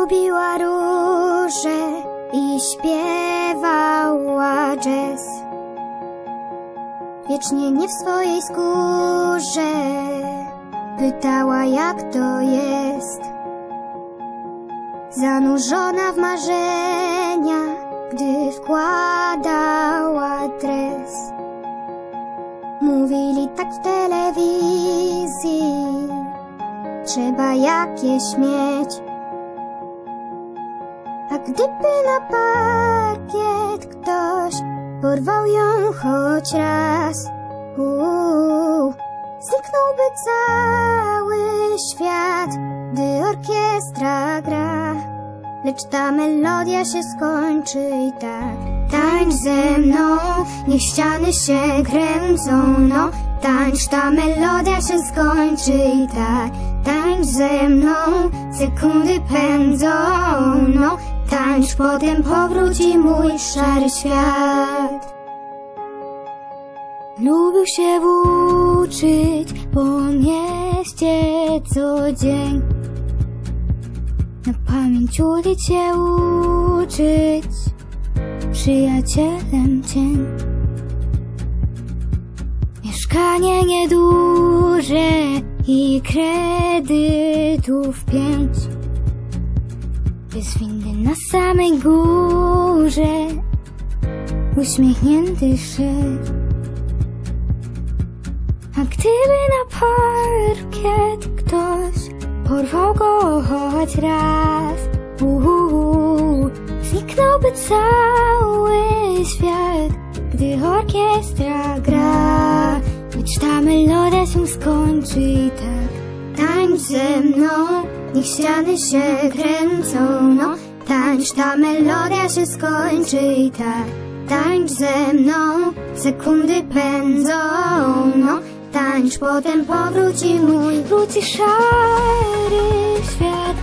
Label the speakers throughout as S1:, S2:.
S1: Lubiła róże i śpiewała jazz. Wiecznie nie w swojej skórze pytała, jak to jest. Zanurzona w marzenia, gdy wkładała dres. Mówili tak w telewizji, trzeba jakieś mieć. A gdyby na parkiet ktoś porwał ją choć raz, zniknąłby cały świat, gdy orkiestra gra. Lecz ta melodia się skończy i tak. Tańcz ze mną, niech ściany się kręcą, no. Tańcz, ta melodia się skończy i tak. Tańcz ze mną, sekundy pędzą, no. Tańcz, potem powróci mój szary świat. Lubił się włóczyć po mieście co dzień, na pamięć ulic się uczyć, przyjacielem cień. Mieszkanie nieduże i kredytów 5, bez windy na samej górze, uśmiechnięty szef. A gdyby na parkiet ktoś porwał go choć raz, zniknąłby cały świat, gdy orkiestra gra. Lecz ta melodia się skończy i tak. Tańcz ze mną, niech ściany się kręcą, no. Tańcz, ta melodia się skończy i tak. Tańcz ze mną, sekundy pędzą, no. Tańcz, potem powróci wróci szary świat.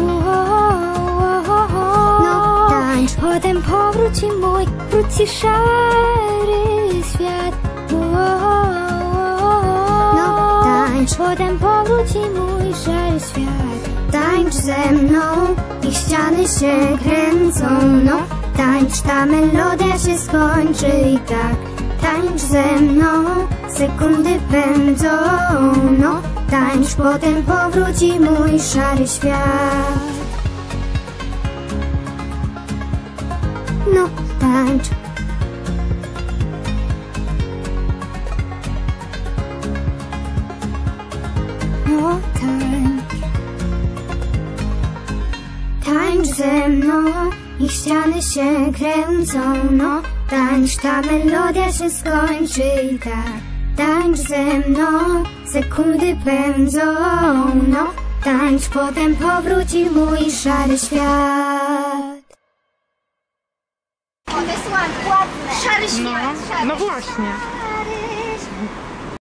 S1: No, tańcz, potem powróci wróci szary świat. No, tańcz, potem powróci mój szary świat. Tańcz ze mną, niech ściany się kręcą, no. Tańcz, ta melodia się skończy i tak. Tańcz ze mną, sekundy pędzą, no. Tańcz, potem powróci mój szary świat. No, tańcz. No, tańcz. Tańcz ze mną, niech ściany się kręcą, no. Tańcz, ta melodia się skończy i tak. Tańcz ze mną, sekundy pędzą, no. Tańcz, potem powróci mój szary świat.
S2: One są ładne. Szary świat.
S3: No właśnie.